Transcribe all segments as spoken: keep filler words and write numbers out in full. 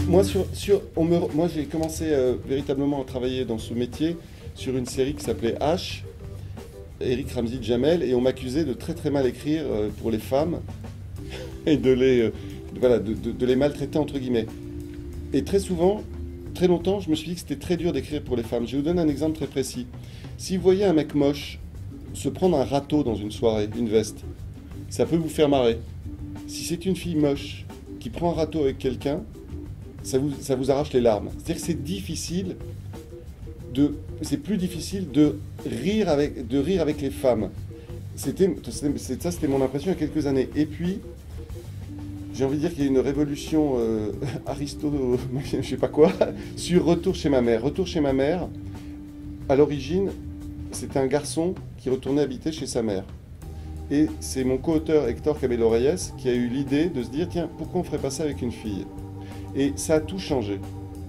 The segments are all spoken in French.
moi, sur, sur, on me, moi j'ai commencé euh, véritablement à travailler dans ce métier sur une série qui s'appelait H, Eric Ramsey Jamel, et on m'accusait de très très mal écrire euh, pour les femmes et de les, euh, voilà, de, de, de les maltraiter entre guillemets. Et très souvent, très longtemps, je me suis dit que c'était très dur d'écrire pour les femmes. Je vais vous donner un exemple très précis. Si vous voyez un mec moche se prendre un râteau dans une soirée, une veste, ça peut vous faire marrer. Si c'est une fille moche qui prend un râteau avec quelqu'un, ça vous, ça vous arrache les larmes. C'est-à-dire que c'est difficile de, c'est plus difficile de rire avec, de rire avec les femmes. C'était, c'était, ça, c'était mon impression il y a quelques années. Et puis, j'ai envie de dire qu'il y a une révolution euh, aristo, je sais pas quoi, sur Retour chez ma mère. Retour chez ma mère, à l'origine, c'était un garçon qui retournait habiter chez sa mère. Et c'est mon co-auteur Hector Cabello Reyes qui a eu l'idée de se dire, tiens, pourquoi on ne ferait pas ça avec une fille? Et ça a tout changé.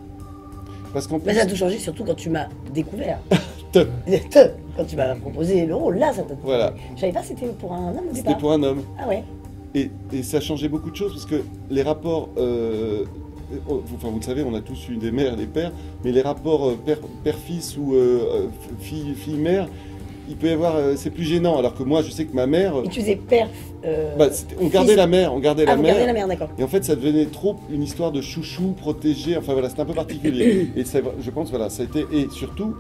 Parce qu'en plus... Mais ça a tout changé surtout quand tu m'as découvert. Te. Te. Quand tu m'as proposé le rôle, là, ça t'a... Voilà. Je savais pas si c'était pour un homme au départ. C'était pour un homme. Ah ouais. Et, et ça a changé beaucoup de choses parce que les rapports... Euh, enfin, vous le savez, on a tous eu des mères et des pères, mais les rapports père, père-fils ou euh, fille, fille-mère, il peut y avoir... Euh, c'est plus gênant, alors que moi, je sais que ma mère... Et tu faisais père... Euh, bah, on gardait la mère, on gardait ah, la vous mère. gardez la mère, d'accord. Et en fait, ça devenait trop une histoire de chouchou, protégé, enfin voilà, c'était un peu particulier. Et je pense, voilà, ça a été... Et surtout...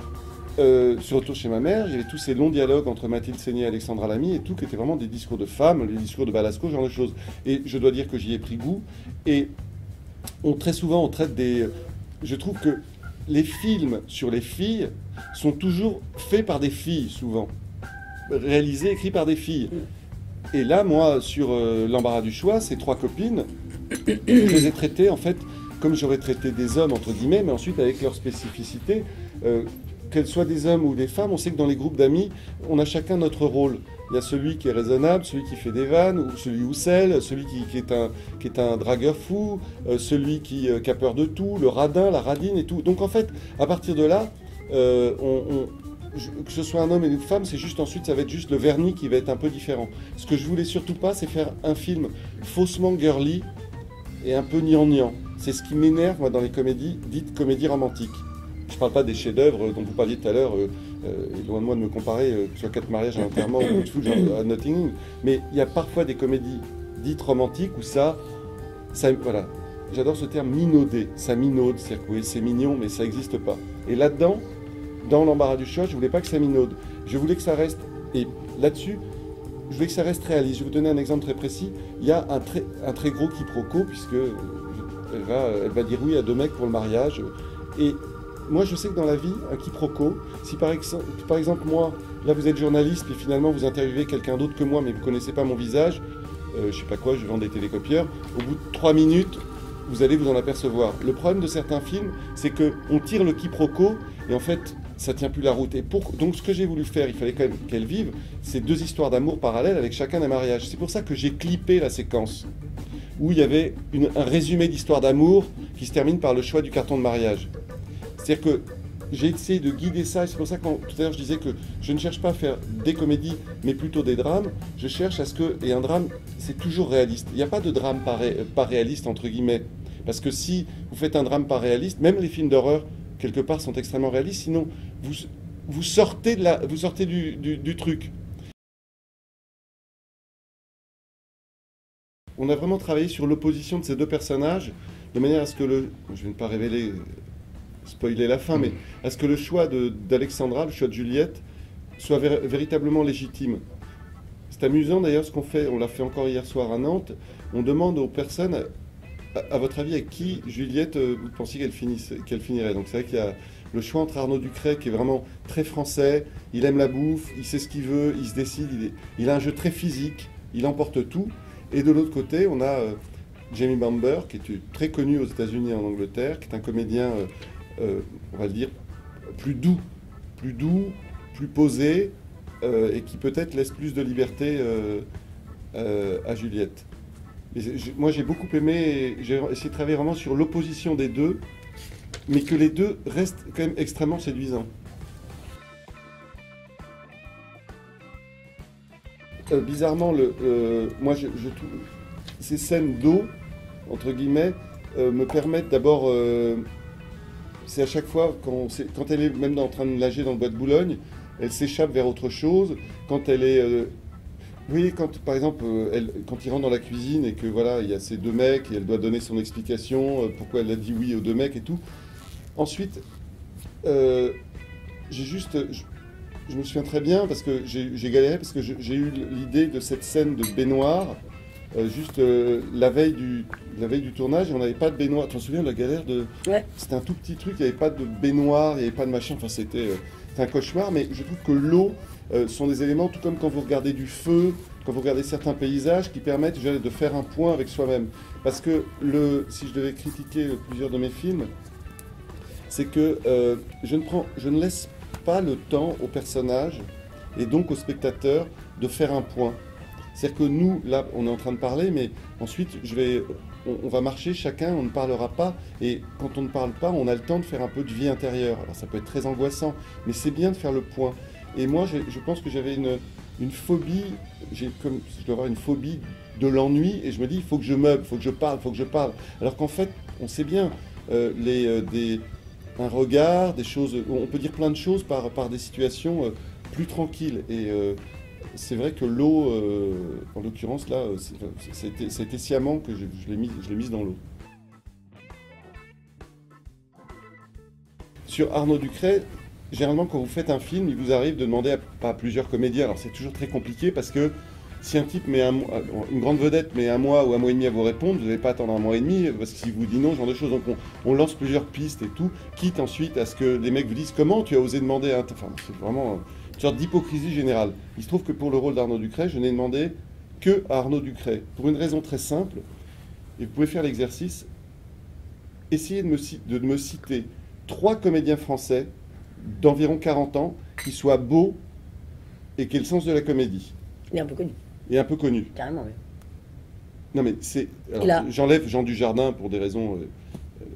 Euh, sur Retour chez ma mère, il y avait tous ces longs dialogues entre Mathilde Seigné et Alexandra Lamy et tout, qui étaient vraiment des discours de femmes, les discours de Balasco, ce genre de choses. Et je dois dire que j'y ai pris goût. Et on, très souvent, on traite des... Je trouve que les films sur les filles sont toujours faits par des filles, souvent. Réalisés, écrits par des filles. Et là, moi, sur euh, L'embarras du choix, ces trois copines, je les ai traitées, en fait, comme j'aurais traité des hommes, entre guillemets, mais ensuite avec leur spécificité. Euh, Qu'elles soient des hommes ou des femmes, on sait que dans les groupes d'amis, on a chacun notre rôle. Il y a celui qui est raisonnable, celui qui fait des vannes, ou celui Houssel, celui qui, qui, est un, qui est un dragueur fou, euh, celui qui, euh, qui a peur de tout, le radin, la radine et tout. Donc en fait, à partir de là, euh, on, on, je, que ce soit un homme et une femme, c'est juste ensuite, ça va être juste le vernis qui va être un peu différent. Ce que je voulais surtout pas, c'est faire un film faussement girly et un peu gnangnan. C'est ce qui m'énerve, moi, dans les comédies dites comédies romantiques. Je ne parle pas des chefs-d'œuvre dont vous parliez tout à l'heure, euh, euh, loin de moi de me comparer, euh, que ce soit Quatre mariages, un enterrement ou Coup de foudre à Notting Hill, mais il y a parfois des comédies dites romantiques où ça, ça voilà, j'adore ce terme minauder, ça minaude, c'est-à-dire que oui, c'est mignon, mais ça n'existe pas. Et là-dedans, dans L'embarras du choix, je ne voulais pas que ça minaude, je voulais que ça reste, et là-dessus, je voulais que ça reste réaliste. Je vais vous donner un exemple très précis, il y a un très, un très gros quiproquo, puisque elle va, elle va dire oui à deux mecs pour le mariage, et moi, je sais que dans la vie, un quiproquo, si par exemple, par exemple, moi, là, vous êtes journaliste, puis finalement, vous interviewez quelqu'un d'autre que moi, mais vous ne connaissez pas mon visage, euh, je sais pas quoi, je vends des télécopieurs, au bout de trois minutes, vous allez vous en apercevoir. Le problème de certains films, c'est qu'on tire le quiproquo, et en fait, ça tient plus la route. Et pour... Donc, ce que j'ai voulu faire, il fallait quand même qu'elles vivent, c'est deux histoires d'amour parallèles avec chacun des mariages. C'est pour ça que j'ai clippé la séquence, où il y avait une, un résumé d'histoire d'amour qui se termine par le choix du carton de mariage. C'est-à-dire que j'ai essayé de guider ça, et c'est pour ça que tout à l'heure je disais que je ne cherche pas à faire des comédies, mais plutôt des drames. Je cherche à ce que, et un drame, c'est toujours réaliste. Il n'y a pas de drame pas, ré, pas réaliste, entre guillemets. Parce que si vous faites un drame pas réaliste, même les films d'horreur, quelque part, sont extrêmement réalistes, sinon vous, vous sortez, de la, vous sortez du, du, du truc. On a vraiment travaillé sur l'opposition de ces deux personnages, de manière à ce que le... Je ne vais pas révéler... spoiler la fin, mais à ce que le choix d'Alexandra, le choix de Juliette, soit ver véritablement légitime. C'est amusant d'ailleurs ce qu'on fait, on l'a fait encore hier soir à Nantes, on demande aux personnes, à, à votre avis, avec qui Juliette, euh, vous pensiez qu'elle qu'elle finirait. Donc c'est vrai qu'il y a le choix entre Arnaud Ducret, qui est vraiment très français, il aime la bouffe, il sait ce qu'il veut, il se décide, il, est, il a un jeu très physique, il emporte tout, et de l'autre côté, on a euh, Jamie Bamber, qui est très connu aux États-Unis et en Angleterre, qui est un comédien... Euh, Euh, on va le dire, plus doux, plus doux, plus posé, euh, et qui peut-être laisse plus de liberté euh, euh, à Juliette. Et moi j'ai beaucoup aimé, j'ai essayé de travailler vraiment sur l'opposition des deux, mais que les deux restent quand même extrêmement séduisants. Euh, bizarrement, le, euh, moi je, je, ces scènes d'eau, entre guillemets, euh, me permettent d'abord... Euh, c'est à chaque fois, quand, quand elle est même en train de nager dans le bois de Boulogne, elle s'échappe vers autre chose. Quand elle est... Euh, vous voyez, quand, par exemple, euh, elle, quand il rentre dans la cuisine et que voilà, il y a ces deux mecs et elle doit donner son explication, euh, pourquoi elle a dit oui aux deux mecs et tout. Ensuite, euh, j'ai juste... Je, je me souviens très bien parce que j'ai galéré, parce que j'ai eu l'idée de cette scène de baignoire euh, juste euh, la, veille du, la veille du tournage et on n'avait pas de baignoire. Tu te souviens de la galère de... Ouais. C'était un tout petit truc, il n'y avait pas de baignoire, il n'y avait pas de machin, enfin c'était euh, un cauchemar, mais je trouve que l'eau euh, sont des éléments, tout comme quand vous regardez du feu, quand vous regardez certains paysages, qui permettent de faire un point avec soi-même. Parce que le, si je devais critiquer plusieurs de mes films, c'est que euh, je, ne prends, je ne laisse pas le temps aux personnages et donc aux spectateurs de faire un point. C'est-à-dire que nous, là, on est en train de parler, mais ensuite, je vais, on, on va marcher chacun, on ne parlera pas. Et quand on ne parle pas, on a le temps de faire un peu de vie intérieure. Alors ça peut être très angoissant, mais c'est bien de faire le point. Et moi, je pense que j'avais une, une phobie, comme, je dois avoir une phobie de l'ennui, et je me dis, il faut que je meuble, il faut que je parle, il faut que je parle. Alors qu'en fait, on sait bien, euh, les, euh, des, un regard, des choses, on peut dire plein de choses par, par des situations euh, plus tranquilles. Et euh, c'est vrai que l'eau, euh, en l'occurrence, là, c'était sciemment que je, je l'ai mis, mise dans l'eau. Sur Arnaud Ducret, généralement, quand vous faites un film, il vous arrive de demander à, à plusieurs comédiens. Alors c'est toujours très compliqué parce que si un type met un, une grande vedette met un mois ou un mois et demi à vous répondre, vous n'allez pas attendre un mois et demi parce qu'il vous dit non, ce genre de choses. Donc on, on lance plusieurs pistes et tout, quitte ensuite à ce que les mecs vous disent comment tu as osé demander à... Enfin, c'est vraiment une sorte d'hypocrisie générale. Il se trouve que pour le rôle d'Arnaud Ducret, je n'ai demandé que à Arnaud Ducret. Pour une raison très simple, et vous pouvez faire l'exercice, essayez de me, de me citer trois comédiens français d'environ quarante ans qui soient beaux et qui aient le sens de la comédie. Il est un peu connu. Et un peu connu. Carrément, oui. Non, mais c'est... J'enlève Jean Dujardin pour des raisons euh, euh,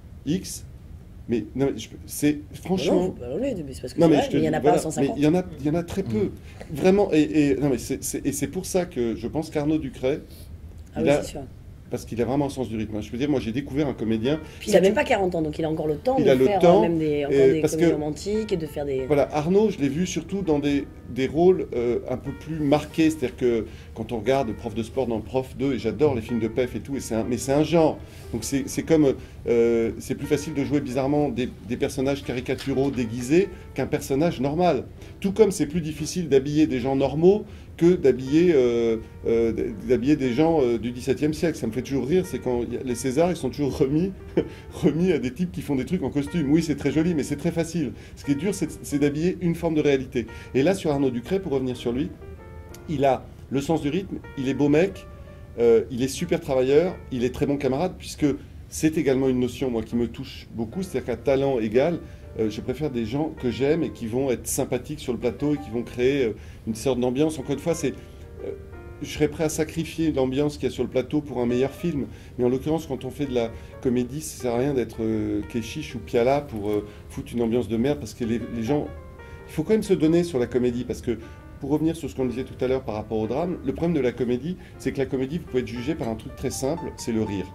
X, mais c'est franchement... Non, non, mais c'est parce que non, mais vrai, mais il n'y en a voilà, pas cent cinquante. Mais il y en a, il y en a très peu. Mmh. Vraiment, et, et, non, mais c'est pour ça que je pense qu'Arnaud Ducret... Ah oui, c'est sûr. Parce qu'il a vraiment un sens du rythme. Je veux dire, moi j'ai découvert un comédien... Puis il n'a même pas quarante ans, donc il a encore le temps il de a faire le temps, même des, encore des comédies romantiques et de faire des... Voilà, Arnaud, je l'ai vu surtout dans des, des rôles euh, un peu plus marqués. C'est-à-dire que quand on regarde Prof de sport dans Prof deux, et j'adore les films de P E F et tout, et un, mais c'est un genre. Donc c'est comme... Euh, c'est plus facile de jouer bizarrement des, des personnages caricaturaux déguisés qu'un personnage normal. Tout comme c'est plus difficile d'habiller des gens normaux que d'habiller euh, euh, d'habiller des gens euh, du dix-septième siècle. Ça me fait toujours rire, c'est quand y a les Césars, ils sont toujours remis, remis à des types qui font des trucs en costume. Oui, c'est très joli, mais c'est très facile. Ce qui est dur, c'est d'habiller une forme de réalité. Et là, sur Arnaud Ducret, pour revenir sur lui, il a le sens du rythme, il est beau mec, euh, il est super travailleur, il est très bon camarade, puisque c'est également une notion, moi, qui me touche beaucoup, c'est-à-dire qu'à talent égal, Euh, je préfère des gens que j'aime et qui vont être sympathiques sur le plateau et qui vont créer euh, une sorte d'ambiance. Encore une fois, c'est, euh, je serais prêt à sacrifier l'ambiance qu'il y a sur le plateau pour un meilleur film. Mais en l'occurrence, quand on fait de la comédie, ça ne sert à rien d'être euh, Kéchiche ou Piala pour euh, foutre une ambiance de merde. Parce que les, les gens... Il faut quand même se donner sur la comédie. Parce que, pour revenir sur ce qu'on disait tout à l'heure par rapport au drame, le problème de la comédie, c'est que la comédie, vous pouvez être jugé par un truc très simple, c'est le rire.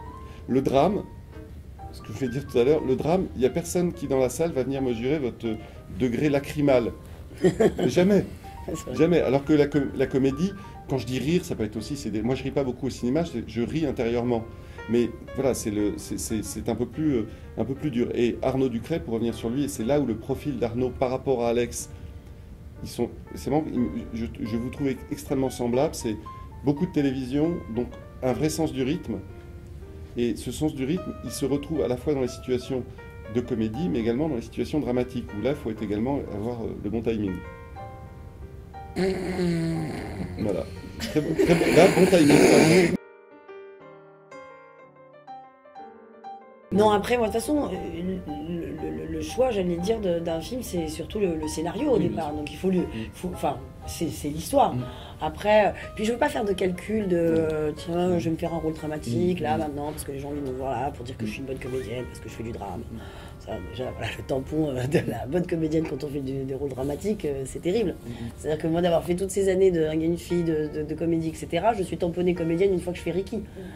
Le drame... Ce que je vais dire tout à l'heure, le drame, il n'y a personne qui dans la salle va venir mesurer votre degré lacrymal. Jamais. Jamais. Alors que la, com la comédie, quand je dis rire, ça peut être aussi... Des... Moi, je ris pas beaucoup au cinéma, je, je ris intérieurement. Mais voilà, c'est un, peu plus, euh, un peu plus dur. Et Arnaud Ducret, pour revenir sur lui, et c'est là où le profil d'Arnaud par rapport à Alex, ils sont, vraiment, je, je vous trouve extrêmement semblable. C'est beaucoup de télévision, donc un vrai sens du rythme. Et ce sens du rythme, il se retrouve à la fois dans les situations de comédie, mais également dans les situations dramatiques, où là, il faut être également avoir le bon timing. Voilà. Très bon, très bon, là, bon timing. Non, après, moi, de toute façon, le, le, le choix, j'allais dire, d'un film, c'est surtout le, le scénario au oui, départ. Donc, il faut le... Enfin, c'est l'histoire. Mm. Après, puis je veux pas faire de calcul de tiens, je vais me faire un rôle dramatique là maintenant parce que les gens viennent me voir là pour dire que je suis une bonne comédienne parce que je fais du drame. Ça, déjà, voilà, le tampon de la bonne comédienne quand on fait du, des rôles dramatiques, c'est terrible. C'est-à-dire que moi, d'avoir fait toutes ces années de Un gars, une fille, de, de, de comédie, et cetera, je suis tamponnée comédienne une fois que je fais Ricky.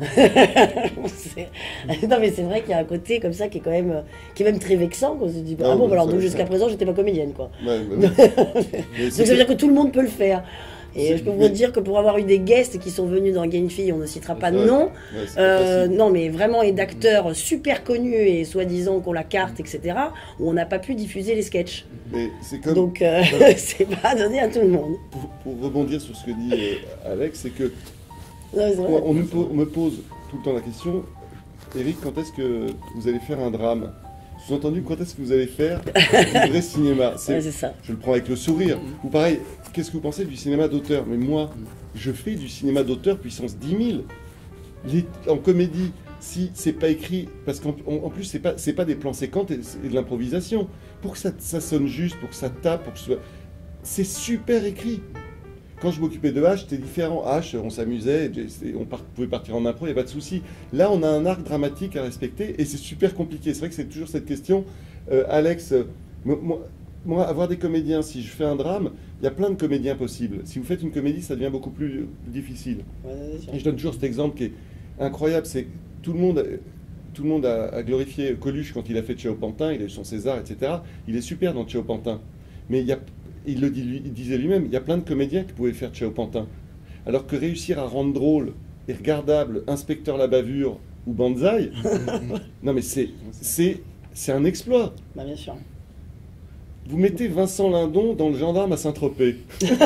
Non mais c'est vrai qu'il y a un côté comme ça qui est quand même, qui est même très vexant. On se dit, ah non, bon, alors ça, donc ça... jusqu'à présent j'étais pas comédienne quoi. Ouais, bah, ouais. Donc ça veut dire que tout le monde peut le faire. Et je peux mais... vous dire que pour avoir eu des guests qui sont venus dans Gay une fille, on ne citera pas de ouais, nom, ouais, euh, non mais vraiment, et d'acteurs super connus et soi-disant qu'on la carte, et cetera, où on n'a pas pu diffuser les sketchs. Mais comme... Donc euh, c'est pas donné à tout le monde. Pour, pour rebondir sur ce que dit euh, Alex, c'est que non, moi, on, me pose, on me pose tout le temps la question, Eric, quand est-ce que vous allez faire un drame? Sous-entendu, quand est-ce que vous allez faire du vrai cinéma? C'est ouais, ça. Je le prends avec le sourire. Ou pareil, qu'est-ce que vous pensez du cinéma d'auteur? Mais moi, je fais du cinéma d'auteur puissance dix mille. Les, en comédie, si c'est pas écrit, parce qu'en en plus, c'est pas, c'est pas des plans séquents et, et de l'improvisation. Pour que ça, ça sonne juste, pour que ça tape, pour que ce soit... C'est super écrit. Quand je m'occupais de H, c'était différent. H, on s'amusait, on part, pouvait partir en impro, il n'y a pas de souci. Là, on a un arc dramatique à respecter et c'est super compliqué. C'est vrai que c'est toujours cette question. Euh, Alex, euh, moi, moi, avoir des comédiens, si je fais un drame, il y a plein de comédiens possibles. Si vous faites une comédie, ça devient beaucoup plus, plus difficile. Ouais, et je donne toujours cet exemple qui est incroyable. C'est tout le monde, tout le monde a, a glorifié Coluche quand il a fait Tchéo Pantin, il a eu son César, et cetera. Il est super dans Tchéo Pantin. Mais il y a... Il le dit, lui, il disait lui-même, il y a plein de comédiens qui pouvaient faire Tchéo Pantin. Alors que réussir à rendre drôle et regardable Inspecteur la bavure ou Banzai, non mais c'est, c'est, c'est un exploit. Bah bien sûr. Vous mettez Vincent Lindon dans Le Gendarme à Saint-Tropez.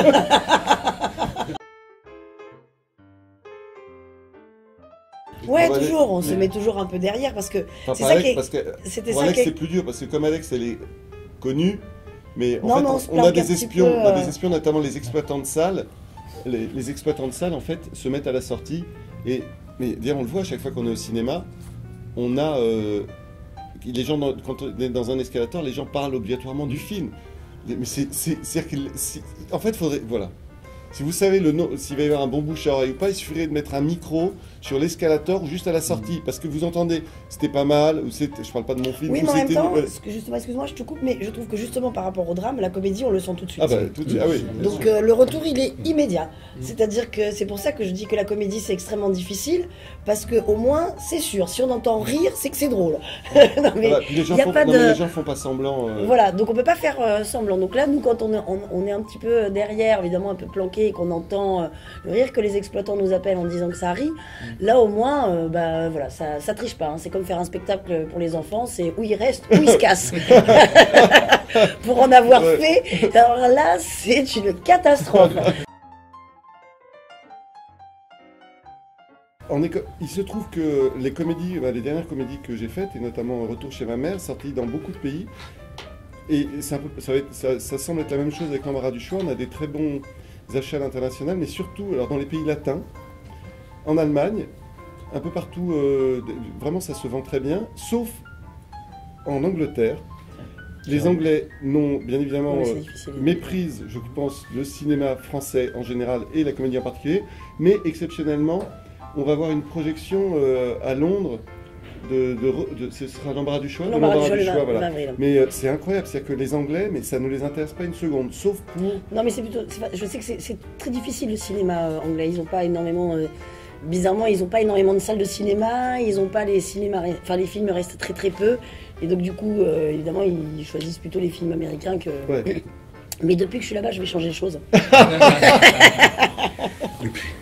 Ouais, toujours, on se met toujours un peu derrière parce que enfin, c'est ça Alex, qui est... parce que c'était pour ça Alex qui est... c'est plus dur parce que comme Alex elle est connue, mais en non, fait non, on, on a des espions, peu, on a euh... des espions notamment les exploitants de salles. Les, les exploitants de salles en fait se mettent à la sortie et mais d'ailleurs on le voit à chaque fois qu'on est au cinéma, on a euh, les gens dans, quand on est dans un escalator, les gens parlent obligatoirement du film. Mais c'est, c'est, c'est-à-dire que c'est, en fait faudrait voilà. Si vous savez le nom, s'il va y avoir un bon bouche à oreille ou pas, il suffirait de mettre un micro sur l'escalator juste à la sortie, parce que vous entendez, c'était pas mal, ou c'était, je parle pas de mon film. Oui, ou mais en même temps, euh... justement, excuse-moi, je te coupe, mais je trouve que justement par rapport au drame, la comédie, on le sent tout de suite. Ah bah tout de suite, ah oui. Donc euh, le retour, il est immédiat. C'est-à-dire que c'est pour ça que je dis que la comédie, c'est extrêmement difficile, parce que au moins, c'est sûr, si on entend rire, c'est que c'est drôle. non, mais ah bah, les, gens y a font, pas non, de... mais les gens font pas semblant. Euh... Voilà, donc on peut pas faire euh, semblant. Donc là, nous, quand on est, on, on est un petit peu derrière, évidemment un peu planqué, et qu'on entend euh, le rire que les exploitants nous appellent en disant que ça rit, là au moins, euh, bah voilà, ça, ça triche pas. Hein. C'est comme faire un spectacle pour les enfants, c'est où ils restent, où ils se cassent. Pour en avoir ouais. fait, alors là, c'est une catastrophe. En éco... Il se trouve que les comédies, bah, les dernières comédies que j'ai faites, et notamment Retour chez ma mère, sorties dans beaucoup de pays, et c'est un peu, ça, va être, ça, ça semble être la même chose avec l'embarras du choix. On a des très bons achats à l'international, mais surtout alors dans les pays latins, en Allemagne, un peu partout, euh, vraiment ça se vend très bien, sauf en Angleterre. Les Anglais n'ont bien évidemment oui, euh, méprisent, je pense, le cinéma français en général et la comédie en particulier, mais exceptionnellement, on va avoir une projection euh, à Londres. De, de, de, ce sera l'embarras du choix, de l'embarras du choix, voilà. Mais euh, c'est incroyable, c'est-à-dire que les Anglais, mais ça ne les intéresse pas une seconde, sauf pour... Non mais c'est plutôt, c'est pas, je sais que c'est très difficile le cinéma euh, anglais, ils n'ont pas énormément, euh, bizarrement ils n'ont pas énormément de salles de cinéma, ils n'ont pas les cinémas, enfin les films restent très très peu, et donc du coup euh, évidemment ils choisissent plutôt les films américains que... Ouais. Mais depuis que je suis là-bas, je vais changer les choses.